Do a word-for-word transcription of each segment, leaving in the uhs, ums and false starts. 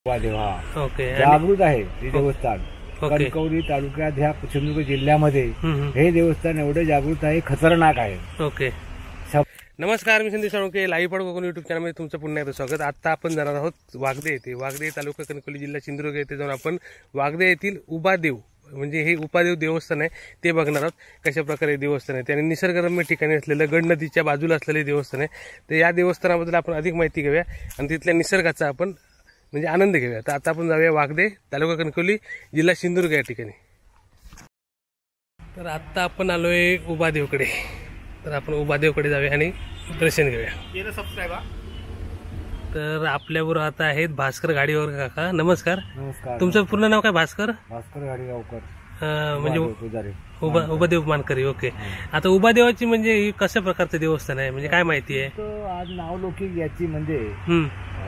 देवा ओके जागृत आहे हे देवस्थान. कणकवली तालुक्यात ह्या सिंधुदुर्ग जिल्ह्यामध्ये हे देवस्थान एवढे जागृत आहे, खतरनाक आहे. ओके. नमस्कार, मी Sandeep Salunkhe, live pod Konkan YouTube चॅनलमध्ये तुमचं पुन्हा एकदा स्वागत. आता आपण जाणार आहोत वागदे येथे. वागदे तालुका कणकवली जिल्हा सिंधुदुर्ग येथे जाऊन आपण वागदे येथील उबादेव म्हणजे हे उपादेव देवस्थान आहे ते बघणार आहोत. कशा प्रकारे देवस्थान आहे त्याने निसर्गरम्य ठिकाणी असलेलं गड नदीच्या बाजूला असलेले देवस्थान आहे. तर या देवस्थानाबद्दल आपण अधिक माहिती घेऊया आणि तिथल्या निसर्गाचा आपण म्हणजे आनंद घेऊया. तर आता आपण जाऊया वागदे तालुका कणकवली जिल्हा सिंधुदुर्ग या ठिकाणी. तर आता आपण आलोय उबादेवकडे. तर आपण उबादेवकडे जाऊया आणि दर्शन घेऊया. तर आपल्याबरोबर आता आहेत भास्कर गाडीवर काका. नमस्कार. नमस्कार. तुमचं पूर्ण नाव काय? भास्कर भास्कर गाडीगावकर म्हणजे उबा उबादेव मानकरी. ओके. आता उबादेवाची म्हणजे ही कशा प्रकारचं देवस्थान आहे म्हणजे काय माहिती आहे? आज नावलौकिक याची म्हणजे हम्म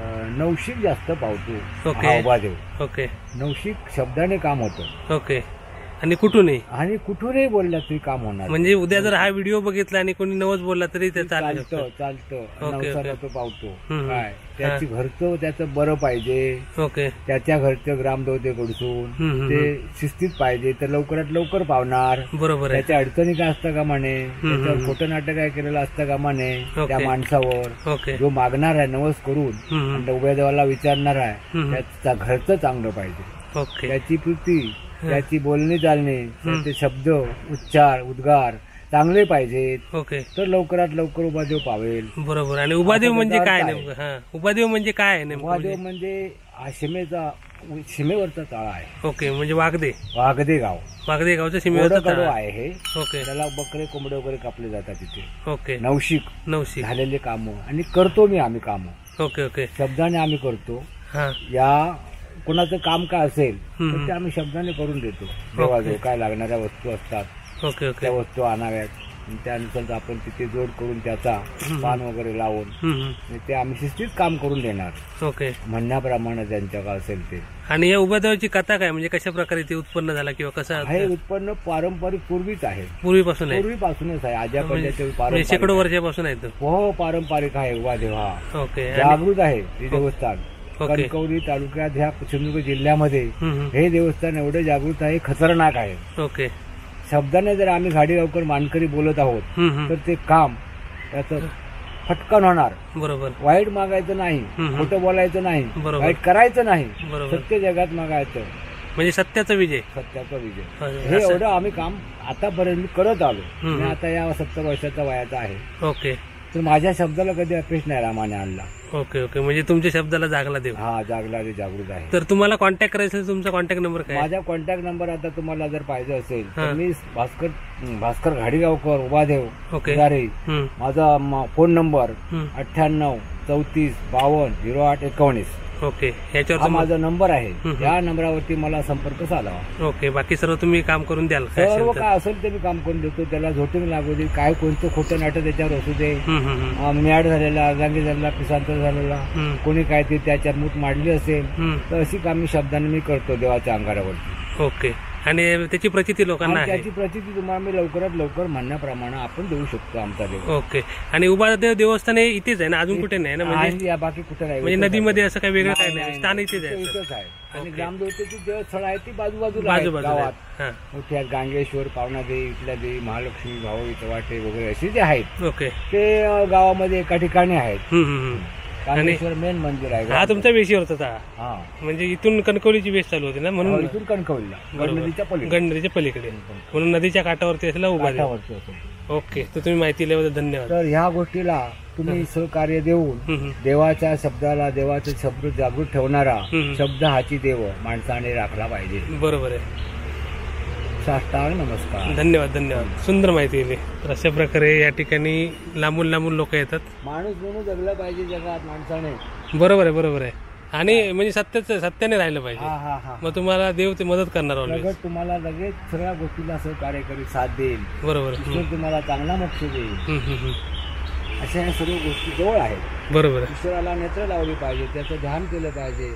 नवशिक जास्त पावतो. ओके. उबादेव ओके. नवशिक शब्दाने काम होतं. ओके. आणि कुठूनही आणि कुठूनही बोलला तरी काम होणार. म्हणजे उद्या जर हा व्हिडिओ बघितला आणि कोणी नवस बोलला तरी ते चालतं चालतं ओके, नवसाला ओके. तो पावतो. हम्म. काय त्याची घरचं त्याचं बरं पाहिजे. ओके. त्याच्या घरचं ग्रामदेवतेकडून हम्म, ते शिस्तीत पाहिजे तर लवकरात लवकर पावणार. बरोबर आहे. त्याच्या अडचणी काय असतं का म्हणे, त्याच्यावर खोटं नाटक काय केलेलं असतं का म्हणे त्या माणसावर. ओके. जो मागणार आहे नवस करून हम्म. आणि उभ्या देवाला विचारणार आहे हम्म. त्याचा घरचं चांगलं पाहिजे. ओके. त्याची प्रीती, त्याची बोलणी चालणे, त्याचे शब्द उच्चार उद्गार चांगले पाहिजेत. ओके. तर लवकरात लवकर उबादेव पावेल. बरोबर. आणि उबादेव म्हणजे काय नेमकं? हा, उबादेव म्हणजे काय आहे नेमकं? उबादेव म्हणजे हा सीमेचा सीमेवरचा तळा आहे. ओके. म्हणजे वागदे वागदे गाव वागदे गावचं सीमेवरचं कडो तळा आहे हे. ओके. त्याला बकरे कोंबडे वगैरे कापले जातात तिथे. ओके. नवशिक नवशी झालेले काम आणि करतो मी आम्ही काम. ओके. ओके. शब्दाने आम्ही करतो. हा. या कोणाचं काम काय असेल हम्म. तर ते आम्ही शब्दाने करून देतो. देवाजवळ काय लागणाऱ्या वस्तू असतात ओके. ओके. त्या वस्तू आणाव्यात. त्यानुसार आपण तिथे जोड करून त्याचा पान वगैरे लावून हम्म. ते आम्ही शिस्तीत काम करून देणार. ओके. म्हणण्याप्रमाणे ज्यांच्या काय असेल ते. आणि या उबादेवाची कथा काय म्हणजे कशा प्रकारे ते उत्पन्न झाला किंवा कसं हे उत्पन्न पारंपरिक पूर्वीच आहे. पूर्वीपासून आहे? पूर्वीपासूनच आहे. आज्या पंजाचे म्हणजे पारंपरिक शेकडो वर्षापासून आहे तो? हो, पारंपरिक आहे. उबादेव हा ओके. जागृत आहे हे देवस्थान. ओके. कणकवली तालुक्यात ह्या सिंधुदुर्ग जिल्ह्यामध्ये हम्म. हे देवस्थान एवढे जागृत आहे, खतरनाक आहे. ओके. शब्दाने जर आम्ही गाडीगावकर मानकरी बोलत आहोत हम्म. तर ते काम त्याचं फटकन होणार. बरोबर. वाईट मागायचं नाही, हम्म. खोटं बोलायचं नाही, बरोबर. वाईट करायचं नाही, बरोबर. सत्य जगात मागायचं. म्हणजे सत्याचा विजय. सत्याचा विजय. असं- हे एवढं आम्ही काम आतापर्यंत करत आलो. हम्म. मी आता या सत्तर वर्षाचा वयाचा आहे. ओके. तर माझ्या शब्दाला कधी अपेक्षा नाही रामाने आणला. ओके. ओके. म्हणजे तुमच्या शब्दाला जागला देव. हा, जागला रे जागृत आहे. तर तुम्हाला कॉन्टॅक्ट करायचं असेल तुमचा कॉन्टॅक्ट नंबर काय? माझा कॉन्टॅक्ट नंबर आता तुम्हाला जर पाहिजे असेल हा. तर मी भास्कर भास्कर घाडीगावकर उबादेव ओके. पुजारी. हम्म. माझा म- फोन नंबर हम्म. अठ्ठ्याण्णव चौतीस बावन्न झिरो आठ एकोणीस ओके. हा याच्यावर माझा नंबर आहे. हम्म. या नंबरावरती मला संपर्क साधावा. ओके. बाकी सर्व तुम्ही काम करून द्याल काय सर्व असेल तर? काय असेल ते मी काम करून देतो. त्याला झोटिंग लागू दे, काय कोणतं खोटं नाटक त्याच्यावर असू दे, हम्म, हम्म, हम्म. मॅड झालेला, गांगी झालेला, पिसांतर झालेला, हम्म. कोणी काय ते त्याच्यात मूठ मांडली असेल हम्म. तर अशी काम मी शब्दाने मी करतो देवाच्या अंगारावरती. ओके. आणि त्याची प्रचिती लोकांना आणि आहे? त्याची प्रचिती तुम्हाला मी लवकरात लवकर म्हणण्याप्रमाणे आपण देऊ शकतो आमचा देव. ओके. आणि उबादेव देवस्थान हे इथेच आहे ना, अजून कुठे नाही ना? म्हणजे आणि या बाकी कुठे नाही. म्हणजे नदीमध्ये असं काही वेगळं काही नाही, स्थान इथेच आहे? इथंच आहे. आणि ओके. ग्रामदेवतेची देवस्थळ आहे ती बाजूबाजूला आहेत बाजूबाजूला गावात. हा. मोठी आहेत. गांगेश्वर, पावणादेवी, इथल्या देवी, महालक्ष्मी, भावई, चव्हाटे वगैरे असे जे आहेत ओके. ते अं, गावामध्ये एका ठिकाणी आहेत. हम्म, हम्म, हम्म. गांगेश्वर मेन मंदिर आहे. हा तुमचा वेशीवरचा होता? हा, म्हणजे इथून कणकवलीची वेश चालू होती ना म्हणून? इथून कणकवलीला बरोबर. नदीच्या पलीकडे गंडरीच्या पलीकडे म्हणून नदीच्या काठावरती असला उभा देव. काठावरती असेल. ओके. तर तुम्ही माहिती दिल्याबद्दल धन्यवाद. तर ह्या गोष्टीला तुम्ही सहकार्य देऊन हम्म, हम्म. देवाच्या शब्दाला, देवाचे शब्द जागृत ठेवणारा हम्म. शब्द हाची देव माणसाने राखला पाहिजे. बरोबर आहे. साष्टांग नमस्कार. धन्यवाद. धन्यवाद. सुंदर माहिती दिली. तर अशा प्रकारे या ठिकाणी लांबून लांबून लोक येतात. माणूस म्हणून जगलं पाहिजे जगात माणसाने. बरोबर आहे. बरोबर आहे. आणि म्हणजे सत्याच सत्याने राहिलं पाहिजे. हा हा हा मग तुम्हाला देव ते मदत करणार ऑलवेज. लगत तुम्हाला लगेच सगळ्या गोष्टीला सहकार्य करी साथ देईल. बरोबर. ईश्वर तुम्हाला चांगला मोक्ष देईल. हम्म, हम्म, हम्म. अशा या सर्व गोष्टी जवळ आहेत. बरोबर आहे. ईश्वराला नेत्र लावली पाहिजे, त्याचं ध्यान केलं पाहिजे.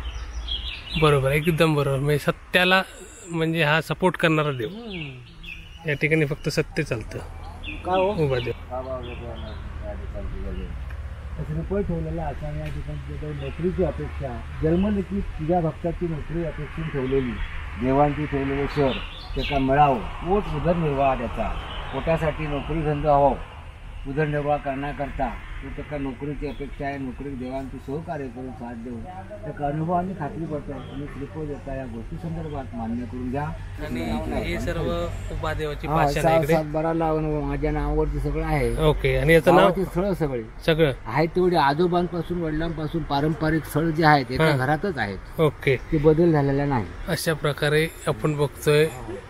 बरोबर. एकदम बरोबर. म्हणजे सत्याला म्हणजे हा सपोर्ट करणारा देव. या ठिकाणी फक्त सत्य चालतं. काय हो उभा देव. श्रीफळ ठेवलेला असताना या ठिकाणी नोकरीची अपेक्षा जन्मली की तुझ्या भक्ताची नोकरी अपेक्षित ठेवलेली देवांची ठेवलेले शहर त्याचा मिळावं पोट उदरनिर्वाह त्याचा पोटासाठी नोकरी धंदा हवा उदरनिर्वाह करण्याकरता तो त्याचा नोकरीची अपेक्षा आहे नोकरी देवांची सहकार्य करून साथ देऊन त्याचा अनुभवाने खात्री पडतो आणि श्रीफळ देता या गोष्टी संदर्भात मान्य करून घ्या. आणि हे सर्व उपादेवाची सातबारा लावून माझ्या नावावरती सगळं आहे. ओके. आणि याचं नाव स्थळ सगळे सगळं आहे तेवढे आजोबांपासून वडिलांपासून पारंपरिक स्थळ जे आहेत एका घरातच आहेत. ओके. ते बदल झालेला नाही. अशा प्रकारे आपण बघतोय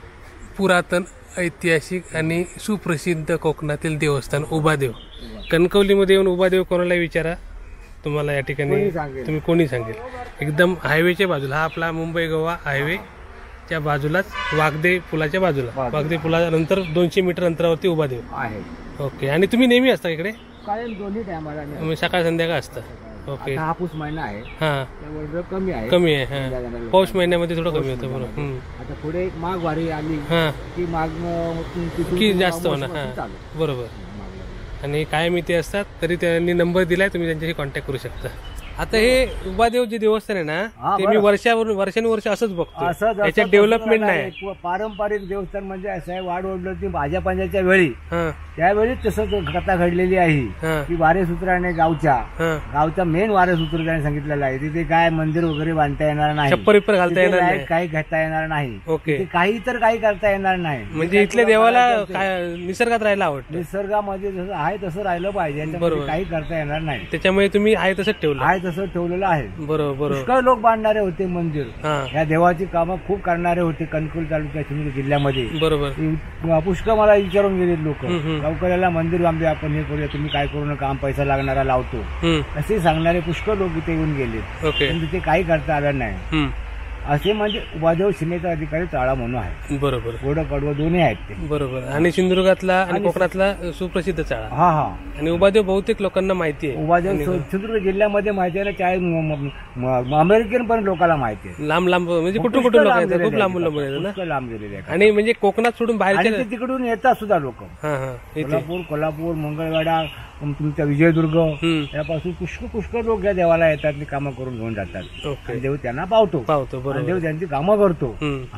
पुरातन ऐतिहासिक आणि सुप्रसिद्ध कोकणातील देवस्थान उबादेव. कणकवलीमध्ये येऊन उबादेव कोणाला विचारा तुम्हाला या ठिकाणी तुम्ही कोणी सांगेल. एकदम हायवेच्या बाजूला हा आपला मुंबई गोवा हायवेच्या बाजूलाच वाघदे पुलाच्या बाजूला वाघदे पुलानंतर दोनशे मीटर अंतरावरती उबादेव आहे. ओके. आणि तुम्ही नेहमी असता इकडे कायम दोन्ही टायमाला सकाळ संध्याकाळ असतं. ओके. हापूस महिना आहे हा कमी आहे कमी आहे हा पौष महिन्यामध्ये थोडं कमी होतं. बरोबर. आता पुढे माघ वारी आली हा की माघ की जास्त होणार. हा बरोबर. आणि कायम इथे असतात तरी त्यांनी नंबर दिलाय तुम्ही त्यांच्याशी कॉन्टॅक्ट करू शकता. आता हे उबादेव जे देवस्थान आहे ना ते मी वर्षावरून वर्षानुवर्ष असंच बघतो. त्याच्यात डेव्हलपमेंट नाही. पारंपरिक देवस्थान म्हणजे असं आहे वाढ ओढली भाज्या पांज्याच्या वेळी त्यावेळी तसंच कथा घडलेली आहे की वारेसूत्राने गावच्या गावचा मेन वारेसूत्र त्याने सांगितलेलं आहे तिथे काय मंदिर वगैरे बांधता येणार नाही छप्पर विप्पर घालता येणार नाही काही घेता येणार नाही. ओके. काही तर काही करता येणार नाही. म्हणजे इथल्या देवाला निसर्गात राहायला आवडतं. निसर्गामध्ये जसं आहे तसं राहिलं पाहिजे. काही करता येणार नाही. त्याच्यामुळे तुम्ही आहे तसं ठेवलं आहे तसं ठेवलेलं आहे. बरोबर. पुष्कळ लोक बांधणारे होते मंदिर या देवाची कामं खूप करणारे होते कणकवली तालुक्या शिंदे जिल्ह्यामध्ये. बरोबर. पुष्कळ मला विचारून गेले लोक गावकऱ्याला मंदिर बांधूया आपण हे करूया तुम्ही काय करू नका काम पैसा लागणारा लावतो असे सांगणारे पुष्कळ लोक इथे येऊन गेले. पण तिथे काही करता आलं नाही. असे म्हणजे उबादेव सीमेचा अधिकारी चाळा म्हणून आहे. बरोबर. गोड कडवं दोन्ही आहेत ते. बरोबर. आणि सिंधुदुर्गातला आणि कोकणातला सुप्रसिद्ध चाळा. हा हा आणि उबादेव बहुतेक लोकांना माहिती आहे. उबादेव सिंधुदुर्ग जिल्ह्यामध्ये माहिती आहे ना चाळीस अमेरिकन पण लोकांना माहिती आहे. लांब लांब म्हणजे कुठून कुठून लोक येतात खूप लांबून लांबून येतात ना लांब गेलेले. आणि म्हणजे कोकणात सोडून बाहेरचे तिकडून येतात सुद्धा लोक. कोल्हापूर कोल्हापूर मंगळवेढा तुमचा विजयदुर्ग यापासून पुष्कळ पुष्कळ लोक या देवाला येतात कामं करून घेऊन जातात. देव त्यांना पावतो पावतो देव त्यांची कामं करतो.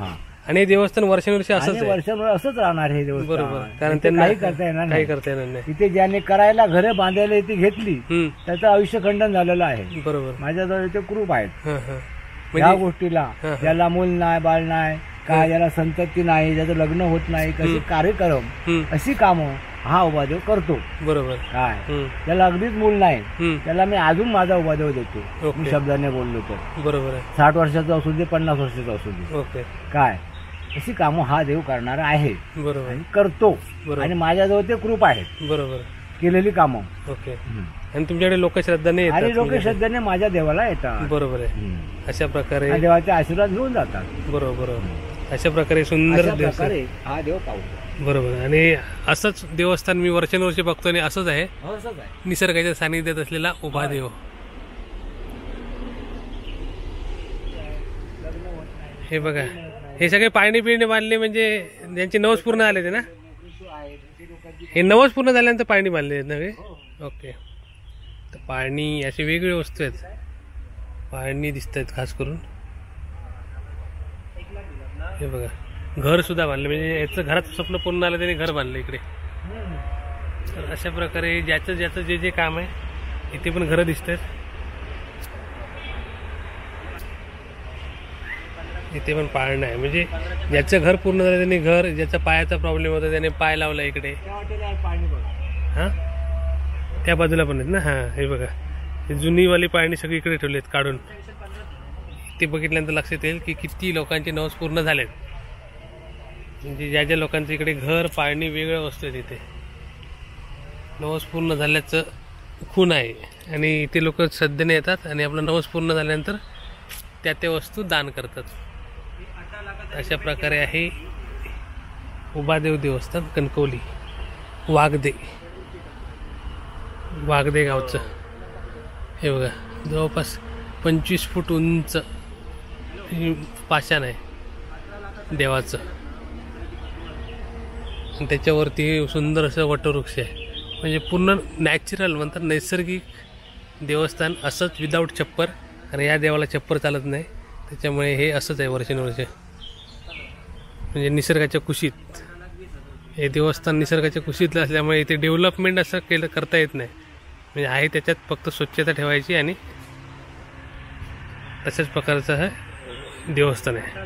आणि देवस्थान वर्षानुवर्षी असंच वर्षानुवर्ष असंच राहणार हे देवस्थान. बरोबर. कारण त्यांना काही करता येणार काही करता येणार नाही. इथे ज्याने करायला घरे बांधायला इथे घेतली त्याचं आयुष्य खंडन झालेलं आहे. बरोबर. माझ्याजवळ इथे क्रूप आहेत या गोष्टीला. ज्याला मूल नाही बाळ नाही काय ज्याला संतती नाही ज्याचं लग्न होत नाही कशी कार्यक्रम अशी कामं हा उबादेव करतो. बरोबर. काय त्याला अगदीच मूल नाही त्याला मी अजून माझा उबादेव देतो मी शब्दाने बोललो तर. बरोबर. साठ वर्षाचा असू दे पन्नास वर्षाचा असू दे. ओके. काय अशी कामं हा देव करणारा आहे. बरोबर. आणि करतो. आणि माझ्याजवळ ते कृप आहेत. बरोबर. केलेली कामं. ओके. आणि तुमच्याकडे लोकश्रद्धाने येतात. आणि लोकश्रद्धाने माझ्या देवाला येतात. बरोबर आहे. अशा प्रकारे देवाचे आशीर्वाद घेऊन जातात. बरोबर. बरोबर. अशा प्रकारे सुंदर देवस्थान हा देव पाहतो. बरोबर. आणि असंच देवस्थान मी वर्षानुवर्षी बघतो आणि असंच आहे निसर्गाच्या सानिध्यात असलेला उबादेव. हे बघा हे सगळे पाणी पिणे बांधले म्हणजे ज्यांचे नवस पूर्ण झाले ते ना हे नवस पूर्ण झाल्यानंतर पाणी बांधले नव्हे. ओके. तर पाणी असे वेगवेगळे वस्तू आहेत पाणी दिसत आहेत खास करून. हे बघा घर सुद्धा बांधलं म्हणजे याचं घरात स्वप्न पूर्ण आलं त्याने घर बांधलं इकडे. तर अशा प्रकारे ज्याचं ज्याचं जे जे काम आहे इथे पण घरं दिसत आहेत. इथे पण पाळणं आहे म्हणजे ज्याचं घर पूर्ण झालं त्याने घर ज्याचा पायाचा प्रॉब्लेम होता त्याने पाय लावला इकडे. हा त्या बाजूला पण आहेत ना. हा हे बघा हे जुनीवाली पाळणी सगळी इकडे ठेवली आहेत काढून. ते बघितल्यानंतर लक्षात येईल की किती लोकांचे नवस पूर्ण झालेत. म्हणजे ज्या ज्या लोकांचं इकडे घर पाळणी वेगळ्या वस्तू आहेत इथे नवस पूर्ण झाल्याचं खूण आहे. आणि इथे लोक श्रद्धेने येतात आणि आपलं नवस पूर्ण झाल्यानंतर त्या त्या वस्तू दान करतात. अशा प्रकारे आहे उबादेव देवस्थान कणकवली वाघदे वाघदे गावचं. हे बघा जवळपास पंचवीस फूट उंच पाषाण आहे देवाचं. त्याच्यावरती सुंदर असं वटवृक्ष आहे म्हणजे पूर्ण नॅचरल म्हणतात नैसर्गिक देवस्थान असंच विदाऊट चप्पर, आणि या देवाला चप्पर चालत नाही, त्याच्यामुळे हे असंच आहे वर्षानुवर्षे, म्हणजे निसर्गाच्या कुशीत. हे देवस्थान निसर्गाच्या कुशीत असल्यामुळे इथे डेव्हलपमेंट असं केलं करता येत नाही, म्हणजे आहे त्याच्यात फक्त स्वच्छता ठेवायची, आणि तशाच प्रकारचं हे देवस्थान आहे.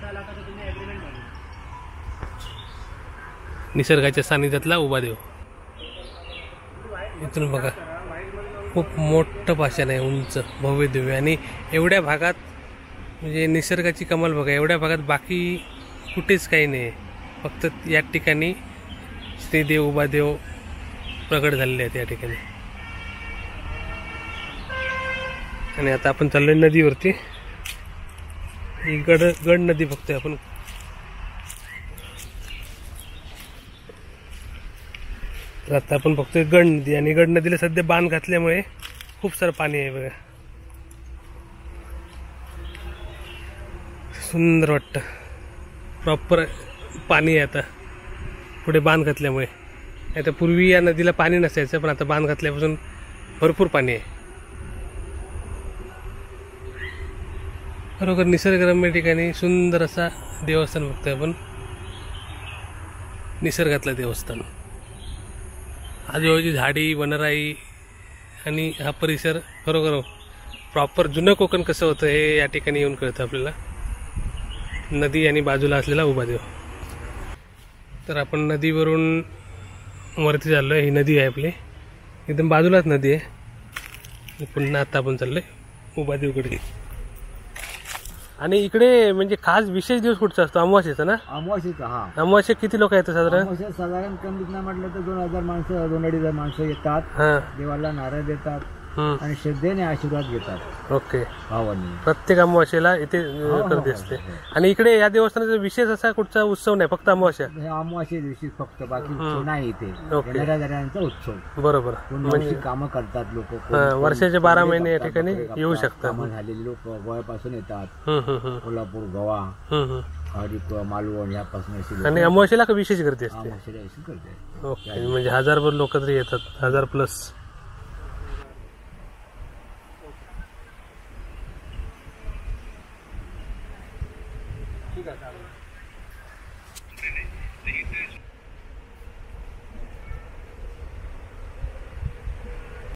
निसर्गाच्या सानिध्यातला उभा देव. इथून बघा खूप मोठं पाषाण आहे, उंच भव्य दिव्य, आणि एवढ्या भागात म्हणजे निसर्गाची कमाल बघा. एवढ्या भागात बाकी कुठेच काही नाही आहे, फक्त या ठिकाणी श्रीदेव उभादेव प्रगट झालेले आहेत या ठिकाणी. आणि आता आपण चाललोय नदीवरती. ही गड गड नदी बघतोय आपण. तर आता आपण बघतोय गड नदी, आणि गड नदीला सध्या बांध घातल्यामुळे खूप सारं पाणी आहे बघा. सुंदर वाटतं, प्रॉपर पाणी आहे आता पुढे बांध घातल्यामुळे. आता पूर्वी या नदीला पाणी नसायचं, पण आता बांध घातल्यापासून भरपूर पाणी आहे. खरोखर निसर्गरम्य ठिकाणी सुंदर असा देवस्थान बघतोय आपण. निसर्गातलं देवस्थान, आजूबाजूची झाडी वनराई, आणि हा परिसर खरोखर प्रॉपर जुनं कोकण कसं होतं हे या ठिकाणी येऊन कळतं आपल्याला. नदी आणि बाजूला असलेला उभा देव. तर आपण नदीवरून वरती चाललो आहे. ही नदी आहे आपली, एकदम बाजूलाच नदी आहे. पुन्हा आता आपण चाललोय उभा देवकडे. आणि इकडे म्हणजे खास विशेष दिवस कुठचा असतो? अमावास्येचा ना? अमावास्येचा. हा, अमावास्येत किती लोक येतात साधारण? अमावास्येत साधारण कमीत नाही म्हटलं तर दोन हजार माणसं, दोन अडीच हजार माणसं येतात. हा. देवाला नारळ देतात हम्म. आणि श्रद्धेने आशीर्वाद घेतात ओके. भावांनी. प्रत्येक अमावास्येला इथे हो, हो, गर्दी हो, असते. हो. आणि इकडे या देवस्थानाचा विशेष असा कुठचा उत्सव नाही, फक्त अमावास्या? हे अमावास्ये दिवशी फक्त, बाकी हम्म. उत्सव नाही इथे. ओके. येणाऱ्या जाणाऱ्यांचा उत्सव. बरोबर. म्हणजे कामं करतात लोक. हा, वर्षाचे बारा महिने या ठिकाणी येऊ शकतात. कामं झालेली लोक गोव्यापासून येतात, हम्म, हम्म, हम्म. कोल्हापूर, गोवा, हम्म, हम्म. हरिप, मालवण यापासून अशी लोकं आणि अमावास्येला का विशेष गर्दी असते? अमावास्येला अशी करतात. ओके, म्हणजे हजारभर लोक तरी येतात, हजार प्लस. ठीक आहे.